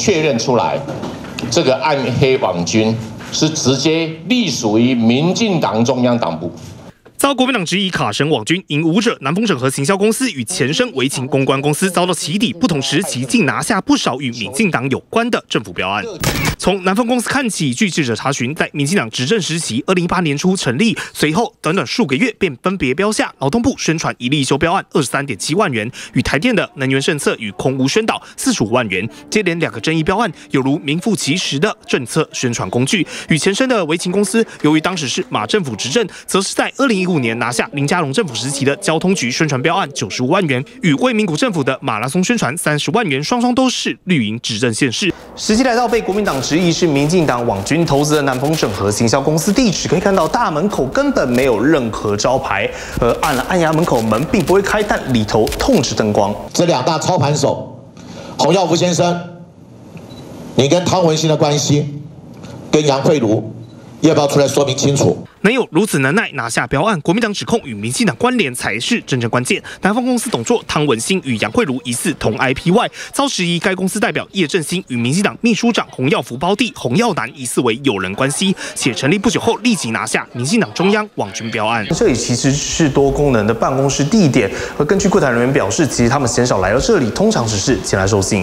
确认出来，这个暗黑网军是直接隶属于民进党中央党部。 遭国民党质疑卡神网军因舞者南丰整合行销公司与前身维勤公关公司遭到起底，不同时期竟拿下不少与民进党有关的政府标案。从南丰公司看起，据记者查询，在民进党执政时期，2018年初成立，随后短短数个月便分别标下劳动部宣传一例修标案23.7万元，与台电的能源政策与空污宣导45万元，接连2个争议标案，有如名副其实的政策宣传工具。与前身的维勤公司，由于当时是马政府执政，则是在2015年拿下林佳龙政府时期的交通局宣传标案95万元，与魏明谷政府的马拉松宣传30万元，双双都是绿营执政县市。 实际来到被国民党质疑是民进党网军投资的南丰整合行销公司地址，可以看到大门口根本没有任何招牌，而按压门口门并不会开，但里头痛斥灯光。 这2大操盘手，洪耀福先生，你跟汤文兴的关系，跟杨惠如，要不要出来说明清楚？ 能有如此能耐拿下标案，国民党指控与民进党关联才是真正关键。南丰公司董座汤文兴与杨惠如疑似同 IPY， 遭质疑该公司代表叶振兴与民进党秘书长洪耀福胞弟洪耀南疑似为友人关系，且成立不久后立即拿下民进党中央网军标案。 这里其实是多功能的办公室地点，而根据柜台人员表示，其实他们鲜少来到这里，通常只是前来收信。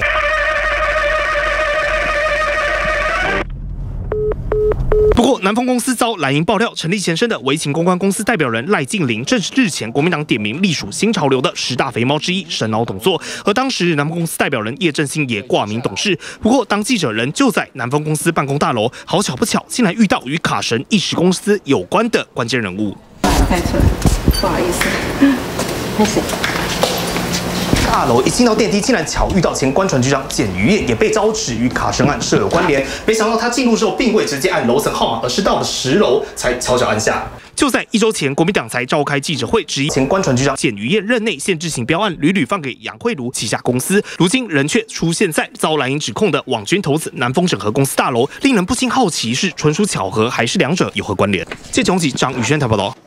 不过，南丰公司遭蓝营爆料，成立前身的维勤公关公司代表人赖静玲，正是日前国民党点名隶属新潮流的10大肥猫之一，神脑董座。而当时南丰公司代表人叶振兴也挂名董事。不过，当记者人就在南丰公司办公大楼，好巧不巧，竟然遇到与卡神一时公司有关的关键人物。 开车，不好意思，开始。 大楼一进到电梯，竟然巧遇到前官船局长简于晏，也被招指与卡神案设有关联。没想到他进入之后，并未直接按楼层号码，而是到了10楼才悄悄按下。 就在1周前，国民党才召开记者会，质疑前官船局长简于晏任内限制性标案屡屡放给杨惠如旗下公司，如今人却出现在遭蓝营指控的网军投资南丰整合公司大楼，令人不禁好奇是纯属巧合，还是两者有何关联？谢琼吉、张宇轩台报道。